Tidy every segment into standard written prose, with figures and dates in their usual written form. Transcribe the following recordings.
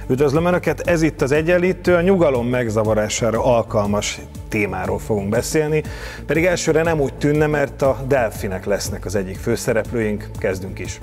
Üdvözlöm Önöket, ez itt az Egyenlítő, a nyugalom megzavarására alkalmas témáról fogunk beszélni, pedig elsőre nem úgy tűnne, mert a delfinek lesznek az egyik főszereplőink, kezdünk is.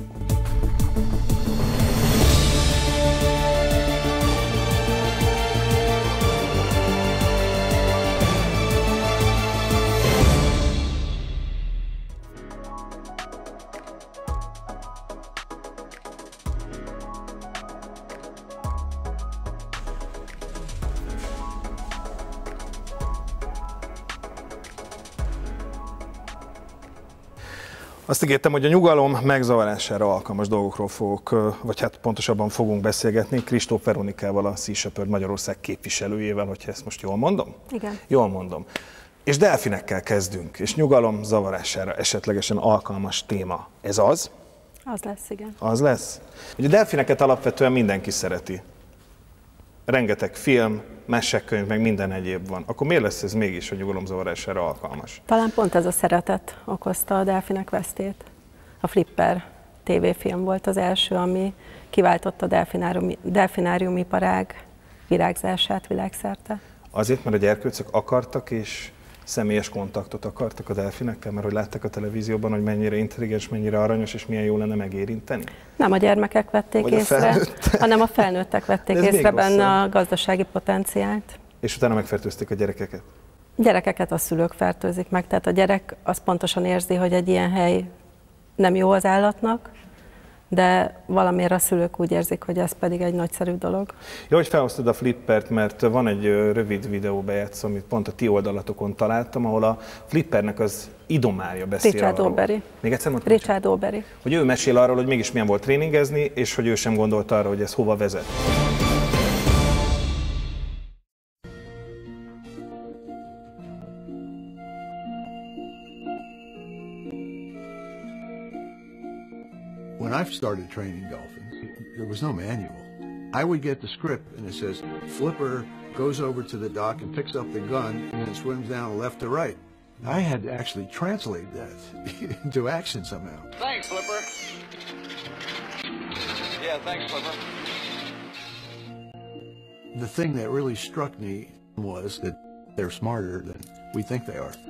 Azt ígértem, hogy a nyugalom megzavarására alkalmas dolgokról fogok, vagy hát pontosabban fogunk beszélgetni Kristóf Veronikával, a Sea Shepherd Magyarország képviselőjével, hogyha ezt most jól mondom? Igen. Jól mondom. És delfinekkel kezdünk, és nyugalom zavarására esetlegesen alkalmas téma. Ez az? Az lesz, igen. Az lesz? Ugye a delfineket alapvetően mindenki szereti. Rengeteg film, mesekönyv, meg minden egyéb van. Akkor miért lesz ez mégis a nyugalom zavarására alkalmas? Talán pont ez a szeretet okozta a delfinek vesztét. A Flipper tévéfilm volt az első, ami kiváltotta a delfináriumiparág virágzását világszerte. Azért, mert a gyerkőcök akartak és személyes kontaktot akartak a delfinekkel, mert hogy látták a televízióban, hogy mennyire intelligens, mennyire aranyos, és milyen jó lenne megérinteni? Nem a gyermekek vették észre, hanem a felnőttek vették észre benne a gazdasági potenciált. És utána megfertőzték a gyerekeket? Gyerekeket a szülők fertőzik meg, tehát a gyerek az pontosan érzi, hogy egy ilyen hely nem jó az állatnak, de valamiért a szülők úgy érzik, hogy ez pedig egy nagyszerű dolog. Jó, hogy felhoztad a Flippert, mert van egy rövid videóbejátszó, amit pont a ti oldalatokon találtam, ahol a Flippernek az idomárja beszél Richard arról. Aubery. Még egyszer mondtam? Richard Aubery. Hogy ő mesél arról, hogy mégis milyen volt tréningezni, és hogy ő sem gondolta arra, hogy ez hova vezet. When I started training dolphins, there was no manual. I would get the script and it says, Flipper goes over to the dock and picks up the gun and then swims down left to right. I had to actually translate that into action somehow. Thanks, Flipper. Yeah, thanks, Flipper. The thing that really struck me was that they're smarter than we think they are.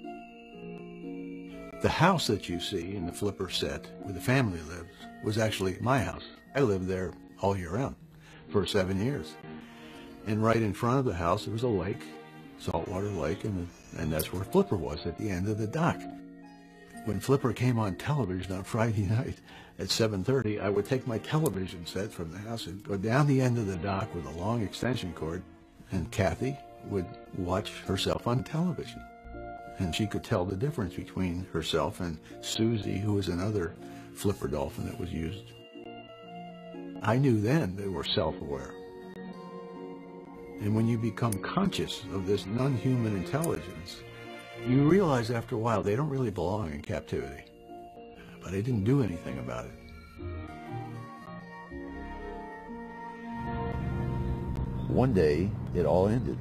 The house that you see in the Flipper set where the family lives was actually my house. I lived there all year round for 7 years. And right in front of the house there was a lake, saltwater lake, and that's where Flipper was, at the end of the dock. When Flipper came on television on Friday night at 7:30, I would take my television set from the house and go down the end of the dock with a long extension cord, and Kathy would watch herself on television. And she could tell the difference between herself and Susie, who was another Flipper dolphin that was used. I knew then they were self-aware. And when you become conscious of this non-human intelligence, you realize after a while they don't really belong in captivity. But I didn't do anything about it. One day, it all ended.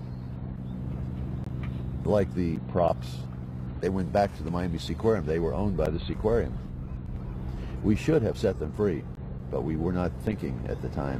Like the props, they went back to the Miami Seaquarium. They were owned by the Seaquarium. We should have set them free, but we were not thinking at the time.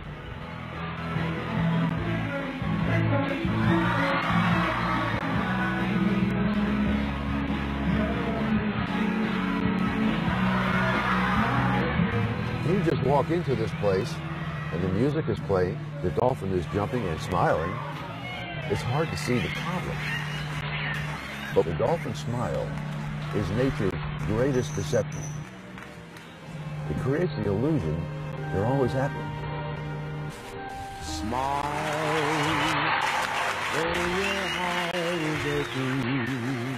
You just walk into this place, and the music is playing, the dolphin is jumping and smiling. It's hard to see the problem. But the dolphin smile is nature's greatest deception. It creates the illusion they're always happy. Smile when your heart is aching.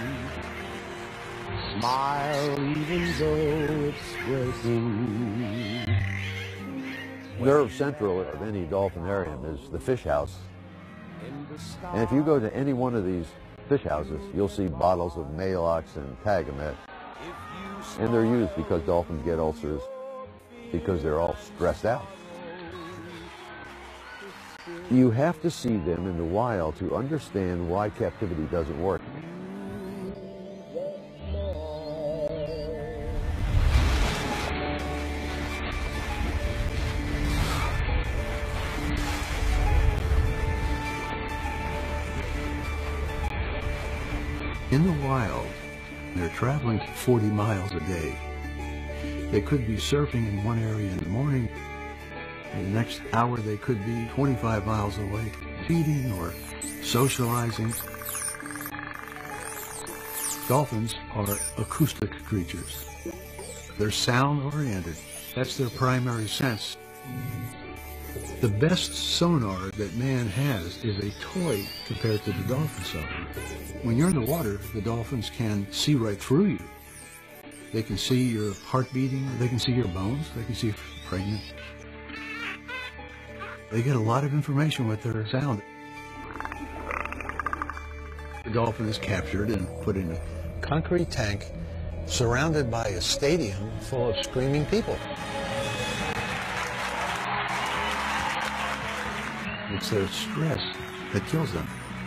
Smile even though it's breaking. Nerve central of any dolphinarium is the fish house. And if you go to any one of these fish houses, you'll see bottles of Maalox and Tagamet. And they're used because dolphins get ulcers, because they're all stressed out. You have to see them in the wild to understand why captivity doesn't work. In the wild, they're traveling 40 miles a day. They could be surfing in one area in the morning. In the next hour, they could be 25 miles away, feeding or socializing. Dolphins are acoustic creatures. They're sound-oriented. That's their primary sense. The best sonar that man has is a toy compared to the dolphin sonar. When you're in the water, the dolphins can see right through you. They can see your heart beating, they can see your bones, they can see if you're pregnant. They get a lot of information with their sound. The dolphin is captured and put in a concrete tank surrounded by a stadium full of screaming people. It's their stress that kills them.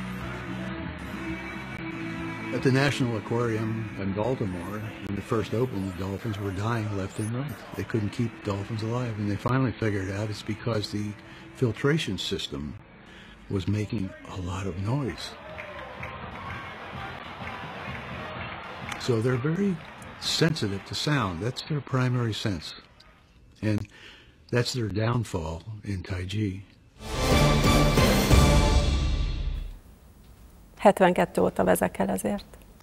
At the National Aquarium in Baltimore, when it first opened, the dolphins were dying left and right. They couldn't keep dolphins alive, and they finally figured out it's because the filtration system was making a lot of noise. So they're very sensitive to sound. That's their primary sense. And that's their downfall in Taiji. 72 óta vezekel ezért.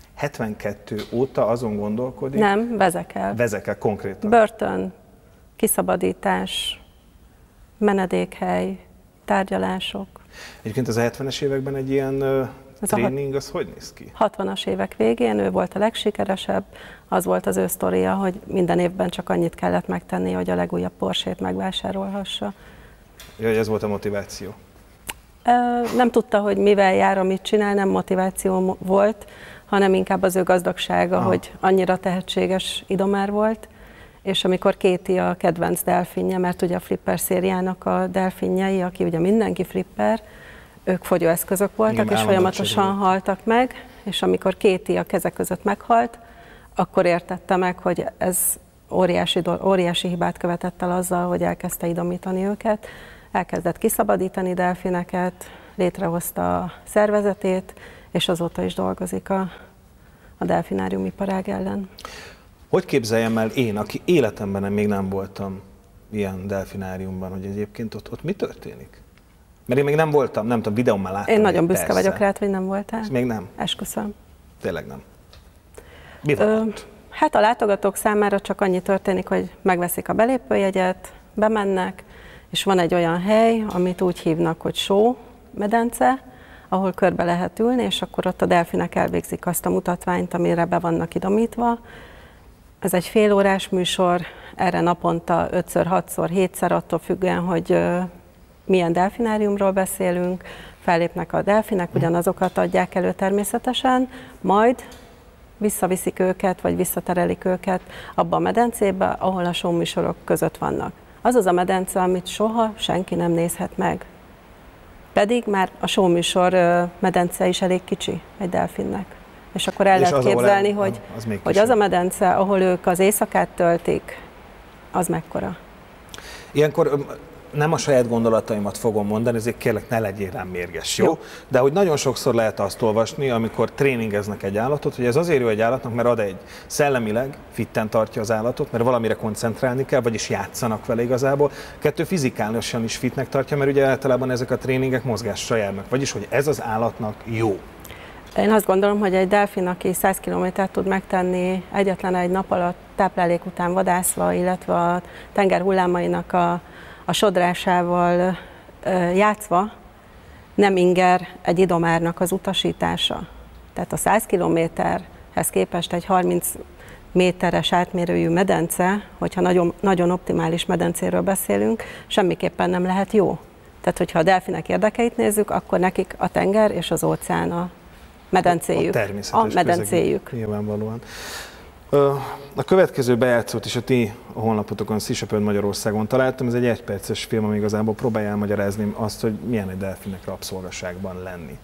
72 óta azon gondolkodik? Nem, vezekel. Vezekel konkrétan. Börtön, kiszabadítás, menedékhely, tárgyalások. Egyébként az 70-es években egy ilyen tréning, az hogy néz ki? 60-as évek végén ő volt a legsikeresebb, az volt az ő sztoria, hogy minden évben csak annyit kellett megtenni, hogy a legújabb Porsét megvásárolhassa. Jaj, ez volt a motiváció. Nem tudta, hogy mivel jár, amit csinál, nem motiváció volt, hanem inkább az ő gazdagsága, hogy annyira tehetséges idomár volt, és amikor Katie a kedvenc delfinje, mert ugye a Flipper szériának a delfinjei, aki ugye mindenki Flipper, ők fogyóeszközök voltak, igen, és folyamatosan haltak meg, és amikor Katie a keze között meghalt, akkor értette meg, hogy ez óriási hibát követett el azzal, hogy elkezdte idomítani őket, elkezdett kiszabadítani delfineket, létrehozta a szervezetét, és azóta is dolgozik a delfináriumiparág ellen. Hogy képzeljem el én, aki életemben még nem voltam ilyen delfináriumban, hogy egyébként ott mi történik? Mert én még nem voltam, nem tudom, videón már láttam. Én nagyon büszke vagyok rá, hogy nem voltál. És még nem? Esküszöm. Tényleg nem. Mi van ott? Hát a látogatók számára csak annyi történik, hogy megveszik a belépőjegyet, bemennek, és van egy olyan hely, amit úgy hívnak, hogy show medence, ahol körbe lehet ülni, és akkor ott a delfinek elvégzik azt a mutatványt, amire be vannak idomítva. Ez egy félórás műsor, erre naponta 5-ször, 6-szor, 7-szer, attól függően, hogy milyen delfináriumról beszélünk, fellépnek a delfinek, ugyanazokat adják elő természetesen, majd visszaviszik őket, vagy visszaterelik őket abba a medencébe, ahol a show műsorok között vannak. Az az a medence, amit soha senki nem nézhet meg. Pedig már a show műsor medence is elég kicsi egy delfinnek. És akkor el lehet képzelni, hogy az a medence, ahol ők az éjszakát töltik, az mekkora. Ilyenkor nem a saját gondolataimat fogom mondani, ezért kérlek, ne legyél rám mérges, jó? De hogy nagyon sokszor lehet azt olvasni, amikor tréningeznek egy állatot, hogy ez azért jó egy állatnak, mert ad egy szellemileg fitten tartja az állatot, mert valamire koncentrálni kell, vagyis játszanak vele igazából. Kettő, fizikálisan is fitnek tartja, mert ugye általában ezek a tréningek mozgással járnak, vagyis hogy ez az állatnak jó. Én azt gondolom, hogy egy delfin, aki 100 kilométert tud megtenni egyetlen egy nap alatt táplálék után vadászva, illetve a tenger hullámainak a sodrásával játszva, nem inger egy idomárnak az utasítása. Tehát a 100 kilométerhez képest egy 30 méteres átmérőjű medence, hogyha nagyon, nagyon optimális medencéről beszélünk, semmiképpen nem lehet jó. Tehát, hogyha a delfinek érdekeit nézzük, akkor nekik a tenger és az óceán a medencéjük. A medencéjük. Nyilvánvalóan. A következő bejátszót is a ti honlapotokon, Sea Shepherd Magyarországon találtam. Ez egy egyperces film, ami igazából próbálja elmagyarázni azt, hogy milyen egy delfinnek rabszolgaságban lenni.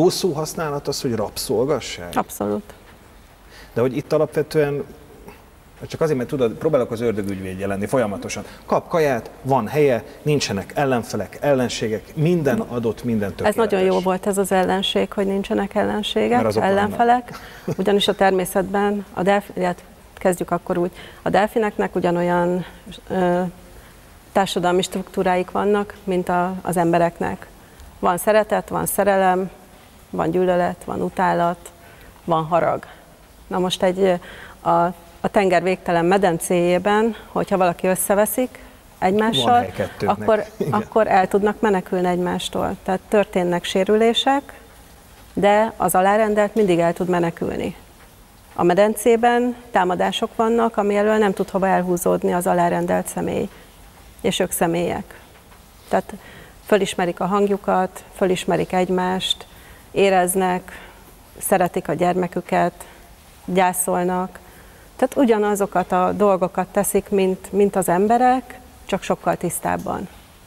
jó szó használat az, hogy rabszolgasság? Abszolút. De hogy itt alapvetően, csak azért, mert tudod, próbálok az ördögügyvédje lenni folyamatosan. Kap kaját, van helye, nincsenek ellenfelek, ellenségek, minden adott, minden tökéletes. Ez nagyon jó volt ez az ellenség, hogy nincsenek ellenségek, ellenfelek, ugyanis a természetben, kezdjük akkor úgy, a delfineknek ugyanolyan társadalmi struktúráik vannak, mint az embereknek. Van szeretet, van szerelem, van gyűlölet, van utálat, van harag. Na most a tenger végtelen medencéjében, hogyha valaki összeveszik egymással, akkor el tudnak menekülni egymástól. Tehát történnek sérülések, de az alárendelt mindig el tud menekülni. A medencében támadások vannak, ami elől nem tud hova elhúzódni az alárendelt személy, és ők személyek. Tehát fölismerik a hangjukat, fölismerik egymást, éreznek, szeretik a gyermeküket, gyászolnak. Tehát ugyanazokat a dolgokat teszik, mint az emberek, csak sokkal tisztábban.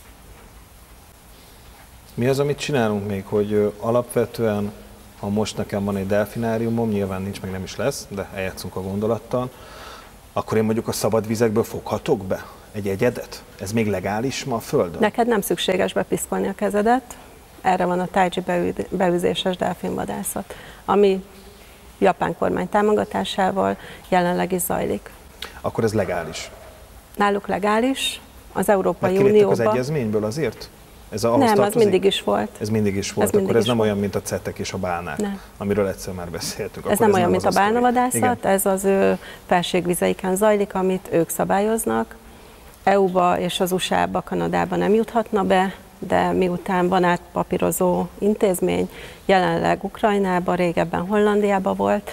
Mi az, amit csinálunk még, hogy alapvetően, ha most nekem van egy delfináriumom, nyilván nincs, meg nem is lesz, de eljátszunk a gondolattal, akkor én mondjuk a szabad vizekből foghatok be egy egyedet? Ez még legális ma a Földön? Neked nem szükséges bepiszkolni a kezedet, erre van a Taiji beűzéses delfinvadászat, ami japán kormány támogatásával jelenleg is zajlik. Akkor ez legális? Náluk legális, az Európai Unióban. Az Unióban. egyezményből azért? Nem, az mindig is volt. Ez mindig is volt, akkor ez nem olyan, mint a cetek és a bálnák, amiről egyszer már beszéltünk. Ez nem olyan, mint a bálnavadászat, ez az ő felségvizeiken zajlik, amit ők szabályoznak. EU-ba és az USA-ba, Kanadába nem juthatna be, de miután van átpapírozó intézmény, jelenleg Ukrajnában, régebben Hollandiában volt,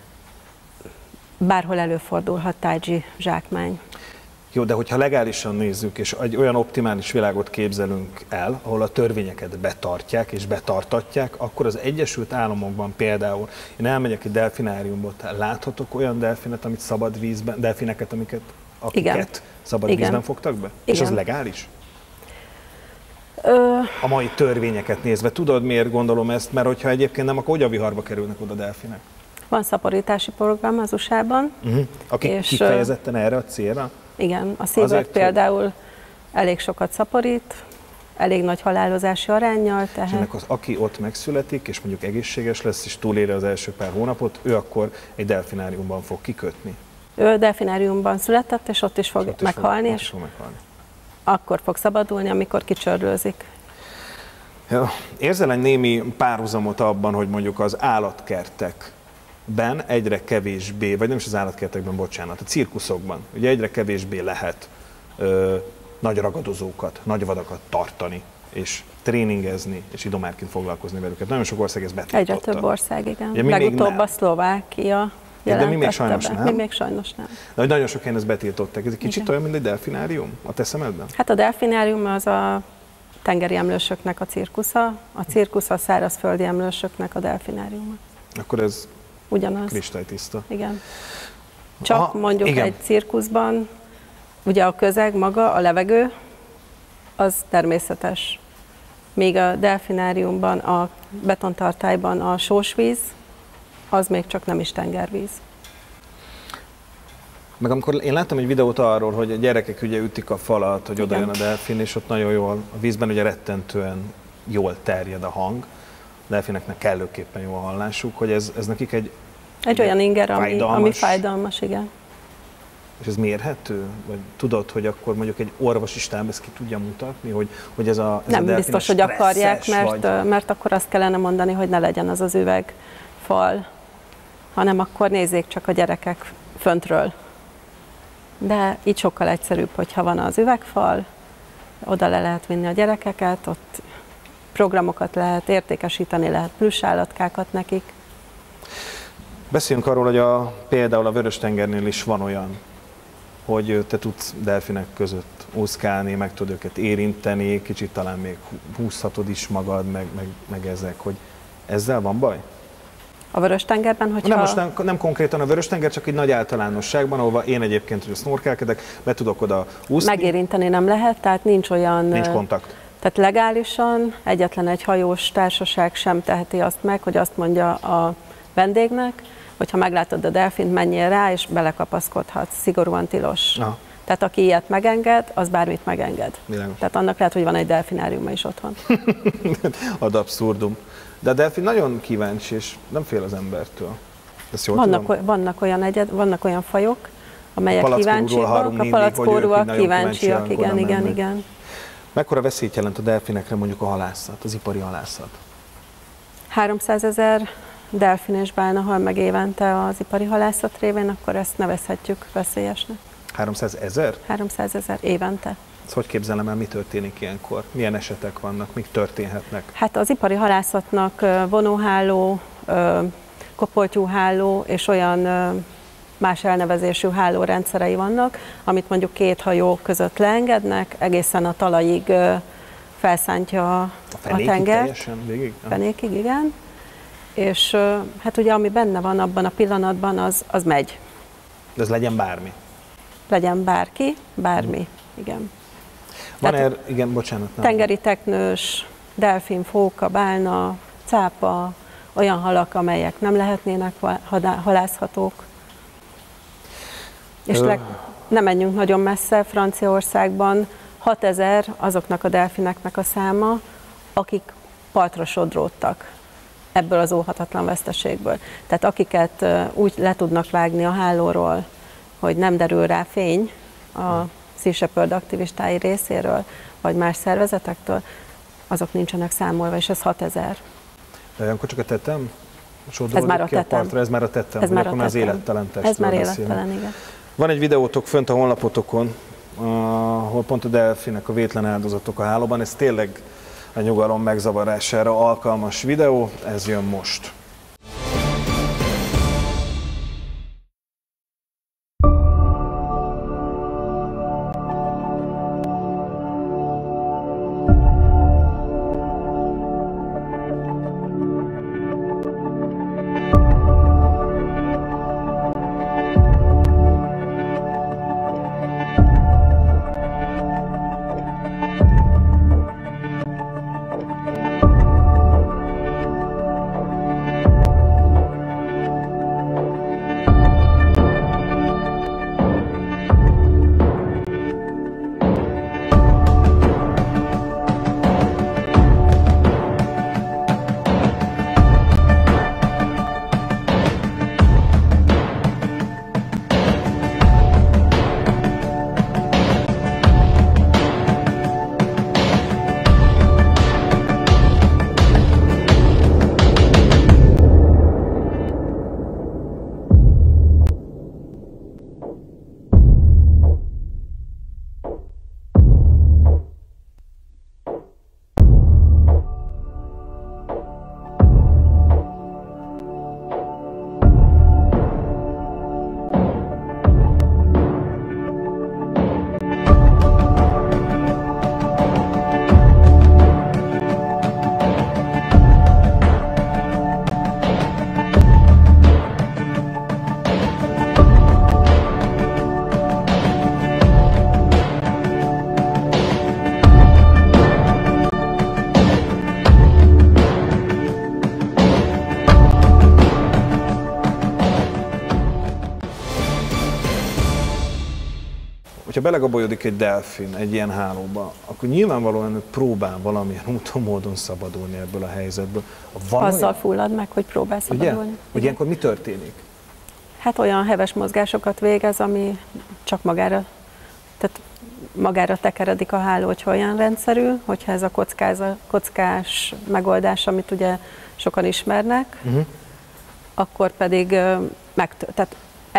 bárhol előfordulhat Taiji zsákmány. Jó, de hogyha legálisan nézzük, és egy olyan optimális világot képzelünk el, ahol a törvényeket betartják és betartatják, akkor az Egyesült Államokban például én elmegyek egy delfináriumba, láthatok olyan delfinet, amit szabad vízben, delfineket, akiket szabad vízben fogtak be? Igen. És az legális? A mai törvényeket nézve. Tudod, miért gondolom ezt? Mert hogyha egyébként nem, akkor a viharba kerülnek oda delfinek. Van szaporítási program az USA-ban. Akik kifejezetten erre a célra? Igen, a SeaWorld például elég sokat szaporít, elég nagy halálozási aránnyal. És ennek aki ott megszületik, és mondjuk egészséges lesz, és túléli az első pár hónapot, ő akkor egy delfináriumban fog kikötni. Ő delfináriumban született, és ott is fog meghalni, és akkor fog szabadulni, amikor kicsörlőzik. Ja. Érzel egy némi párhuzamot abban, hogy mondjuk az állatkertekben egyre kevésbé, vagy nem is az állatkertekben, bocsánat, a cirkuszokban, ugye egyre kevésbé lehet nagy ragadozókat, nagy vadakat tartani, és tréningezni, és idomárként foglalkozni velük. Nagyon sok ország ezt betiltotta. Egyre több ország, igen. Ugye, legutóbb a Szlovákia de mi még sajnos nem. Mi még sajnos nem. De hogy nagyon sok helyen ezt betiltották. Ez egy kicsit olyan, mint egy delfinárium a te szemedben? Hát a delfinárium az a tengeri emlősöknek a cirkusza, a cirkusz a szárazföldi emlősöknek a delfináriuma. Akkor ez ugyanaz. Kristálytiszta. Igen. Csak mondjuk egy cirkuszban, ugye a közeg maga, a levegő, az természetes. Míg a delfináriumban, a betontartályban a sósvíz, az még csak nem is tengervíz. Meg amikor én láttam egy videót arról, hogy a gyerekek ugye ütik a falat, hogy oda jön a delfin, és ott nagyon jól, a vízben ugye rettentően jól terjed a hang, a delfineknek kellőképpen jó a hallásuk, hogy ez nekik egy olyan inger, ami fájdalmas, igen. És ez mérhető? Vagy tudod, hogy akkor mondjuk egy orvosi stáb ezt ki tudja mutatni, hogy ez a nem biztos, hogy akarják, mert akkor azt kellene mondani, hogy ne legyen az üvegfal, hanem akkor nézzék csak a gyerekek föntről. De így sokkal egyszerűbb, hogyha van az üvegfal, oda le lehet vinni a gyerekeket, ott programokat lehet értékesíteni, lehet plüssállatkákat nekik. Beszéljünk arról, hogy például a Vörös-tengernél is van olyan, hogy te tudsz delfinek között úszkálni, meg tudod őket érinteni, kicsit talán még húzhatod is magad, meg ezek, hogy ezzel van baj? A Vörös-tengerben, hogyha... Nem konkrétan a Vörös-tenger, csak egy nagy általánosságban, ahova én egyébként, hogy sznorkelkedek, be tudok oda úszni. Megérinteni nem lehet, tehát nincs olyan... Nincs kontakt. Tehát legálisan egyetlen egy hajós társaság sem teheti azt meg, hogy azt mondja a vendégnek, hogy ha meglátod a delfint, menjél rá, és belekapaszkodhatsz. Szigorúan tilos. Aha. Tehát aki ilyet megenged, az bármit megenged. Világos. Tehát annak lehet, hogy van egy delfináriuma is otthon. Ad abszurdum. De a delfin nagyon kíváncsi, és nem fél az embertől. Ezt jól tudom? Vannak olyan fajok, amelyek kíváncsiak, a palackórúak kíváncsiak, igen. Mekkora veszélyt jelent a delfinekre mondjuk a halászat, az ipari halászat? 300 000 delfin és bálna hal meg évente az ipari halászat révén, akkor ezt nevezhetjük veszélyesnek. 300 000? 300 000 évente. Ezt hogy képzelem el, mi történik ilyenkor? Milyen esetek vannak, mik történhetnek? Hát az ipari halászatnak vonóháló, kopoltyúháló és olyan más elnevezésű hálórendszerei vannak, amit mondjuk két hajó között leengednek, egészen a talajig felszántja a tengert. Teljesen végig? Fenékig, igen. És hát ugye ami benne van abban a pillanatban, az megy. De ez legyen bármi? Legyen bárki, bármi, igen. Van igen, bocsánat. Nem. Tengeri teknős, delfin, fóka, bálna, cápa, olyan halak, amelyek nem lehetnének halászhatók. És nem menjünk nagyon messze, Franciaországban 6000 azoknak a delfineknek a száma, akik partra sodródtak ebből az óhatatlan veszteségből. Tehát akiket úgy le tudnak vágni a hálóról, hogy nem derül rá fény a Sea Shepherd aktivistái részéről, vagy más szervezetektől, azok nincsenek számolva, és ez 6000. De olyankor csak a tetem? Ez már a tetem. Ez már a tetem, ez már a akkor az élettelen testről Ez már beszélünk. élettelen, igen. Van egy videótok fönt a honlapotokon, ahol pont a delfinek a vétlen áldozatok a hálóban. Ez tényleg a nyugalom megzavarására alkalmas videó, ez jön most. Hogyha belegabajkodik egy delfin egy ilyen hálóba, akkor nyilvánvalóan ő próbál valamilyen úton, módon szabadulni ebből a helyzetből. Azzal fullad meg, hogy próbál szabadulni. Hogy ilyenkor mi történik? Hát olyan heves mozgásokat végez, ami csak magára tekeredik a háló, hogyha olyan rendszerű, hogyha ez a kockás megoldás, amit ugye sokan ismernek, akkor pedig tehát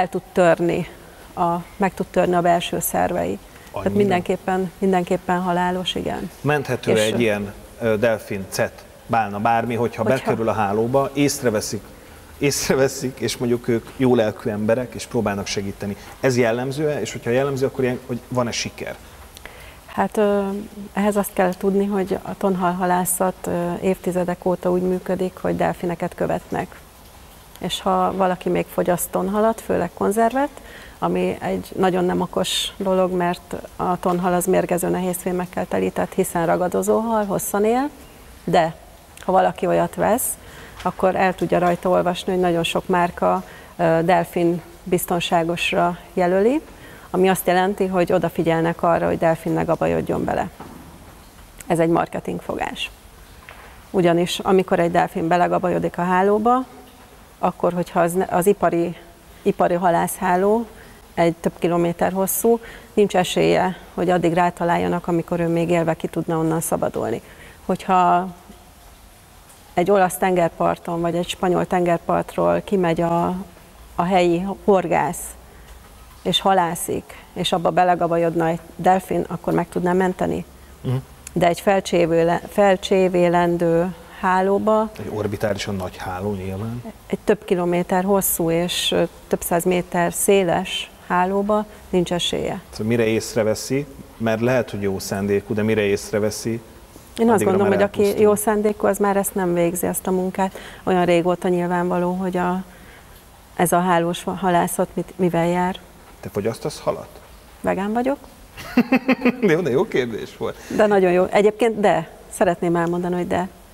meg tud törni a belső szervei. Tehát mindenképpen halálos, igen. Menthető egy ilyen delfin, cet, bálna, bármi, hogyha bekerül a hálóba, észreveszik, és mondjuk ők jó lelkű emberek, és próbálnak segíteni. Ez jellemző-e, és hogyha jellemző, akkor ilyen, hogy van-e siker? Hát ehhez azt kell tudni, hogy a tonhalhalászat évtizedek óta úgy működik, hogy delfineket követnek. és ha valaki még fogyaszt tonhalat, főleg konzervet, ami egy nagyon nem okos dolog, mert a tonhal az mérgező nehézfémekkel telített, hiszen ragadozó hal, hosszan él, de ha valaki olyat vesz, akkor el tudja rajta olvasni, hogy nagyon sok márka delfin biztonságosra jelöli, ami azt jelenti, hogy odafigyelnek arra, hogy delfin ne gabajodjon bele. Ez egy marketingfogás. Ugyanis amikor egy delfin belegabajodik a hálóba, akkor, hogyha az ipari halászháló egy több kilométer hosszú, nincs esélye, hogy addig rátaláljanak, amikor ő még élve ki tudna onnan szabadulni. Hogyha egy olasz tengerparton, vagy egy spanyol tengerpartról kimegy a helyi horgász, és halászik, és abba belegabajodna egy delfin, akkor meg tudná menteni. De egy felcsévélendő hálóba, Egy orbitálisan nagy háló nyilván. egy több kilométer hosszú és több száz méter széles hálóba nincs esélye. Szóval mire észreveszi, mert lehet, hogy jó szándékú, de mire észreveszi, Én azt addigra gondolom, már hogy aki elpusztul. jó szándékú, az már ezt nem végzi, ezt a munkát. Olyan régóta nyilvánvaló, hogy ez a hálós halászat mivel jár. Te fogyasztasz halat? Vegán vagyok, De jó kérdés volt. de nagyon jó. Egyébként szeretném elmondani, hogy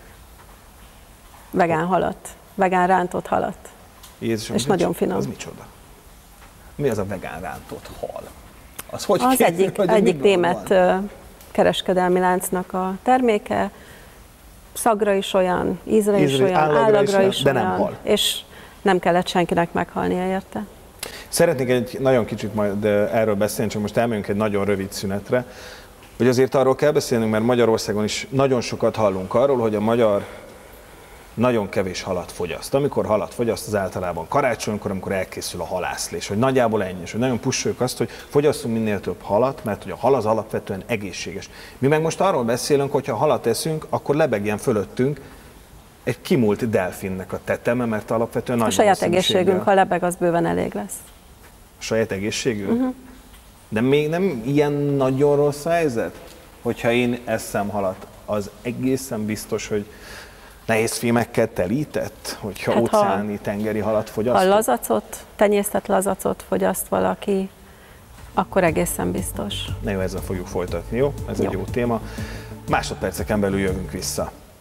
vegán halat, vegán rántott halat. Jézusom, És nagyon finom. Az micsoda? Mi az a vegán rántott hal? Az hogy Az készül, vagy egyik miből német van? kereskedelmi láncnak a terméke, szagra is olyan, ízre is olyan, állagra is de olyan, nem hal. és nem kellett senkinek meghalnia érte. Szeretnék egy nagyon kicsit majd erről beszélni, csak most elmegyünk egy nagyon rövid szünetre, hogy azért arról kell beszélnünk, mert Magyarországon is nagyon sokat hallunk arról, hogy a magyar nagyon kevés halat fogyaszt. Amikor halat fogyaszt, az általában karácsonykor, amikor elkészül a halászlés, hogy nagyjából ennyi, és hogy nagyon pusoljuk azt, hogy fogyasszunk minél több halat, mert hogy a hal az alapvetően egészséges. Mi meg most arról beszélünk, hogy ha halat eszünk, akkor lebegjen fölöttünk egy kimúlt delfinnek a teteme, mert alapvetően nagy A saját valószínűséggel- egészségünk, ha lebeg, az bőven elég lesz. A saját egészségünk? De még nem ilyen nagyon rossz a helyzet? Hogyha én eszem halat, az egészen biztos, hogy nehézfémekkel telített, hogyha Hát ha- óceáni, tengeri halat Ha fogyasztok? tenyésztett lazacot fogyaszt valaki, akkor egészen biztos. Na jó, ezzel fogjuk folytatni, jó? Ez egy Jó. jó téma. Másodperceken belül jövünk vissza.